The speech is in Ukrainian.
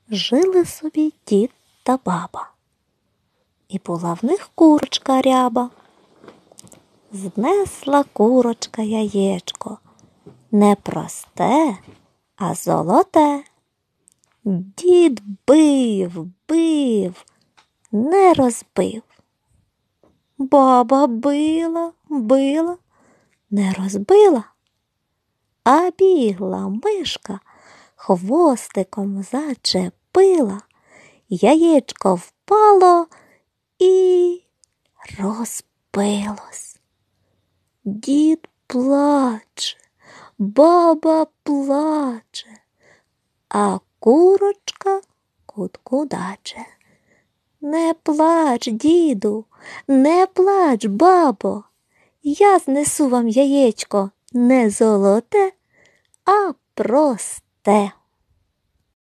Жили собі дід та баба, і була в них курочка ряба. Знесла курочка яєчко, не просте, а золоте. Дід бив, не розбив. Баба била, не розбила. А бігла мишка, хвостиком зачепила, яєчко впало і розбилось. Дід плаче, баба плаче, а курочка куткудаче. Не плач, діду, не плач, бабо, я знесу вам яєчко не золоте, а просте.